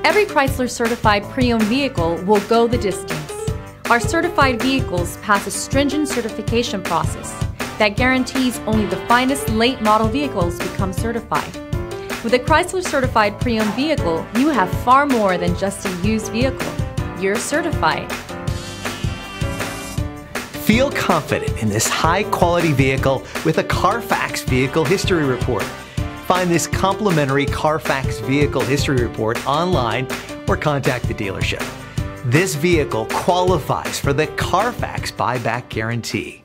Every Chrysler certified pre-owned vehicle will go the distance. Our certified vehicles pass a stringent certification process that guarantees only the finest late model vehicles become certified. With a Chrysler certified pre-owned vehicle, you have far more than just a used vehicle. You're certified. Feel confident in this high-quality vehicle with a Carfax Vehicle History Report. Find this complimentary Carfax Vehicle History Report online or contact the dealership. This vehicle qualifies for the Carfax Buyback Guarantee.